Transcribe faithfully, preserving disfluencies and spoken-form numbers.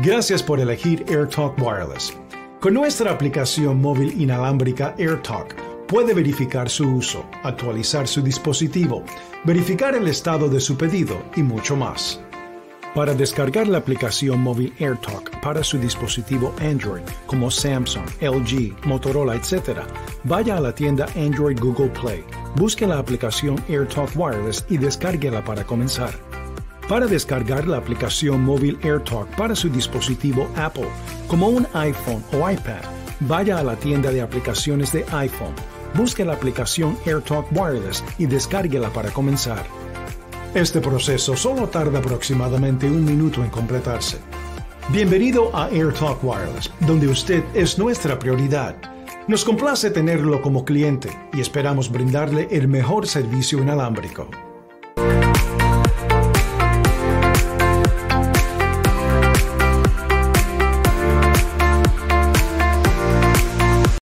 Gracias por elegir AirTalk Wireless. Con nuestra aplicación móvil inalámbrica AirTalk, puede verificar su uso, actualizar su dispositivo, verificar el estado de su pedido y mucho más. Para descargar la aplicación móvil AirTalk para su dispositivo Android, como Samsung, L G, Motorola, etcétera, vaya a la tienda Android Google Play, busque la aplicación AirTalk Wireless y descárguela para comenzar. Para descargar la aplicación móvil AirTalk para su dispositivo Apple, como un iPhone o iPad, vaya a la tienda de aplicaciones de iPhone, busque la aplicación AirTalk Wireless y descárguela para comenzar. Este proceso solo tarda aproximadamente un minuto en completarse. Bienvenido a AirTalk Wireless, donde usted es nuestra prioridad. Nos complace tenerlo como cliente y esperamos brindarle el mejor servicio inalámbrico.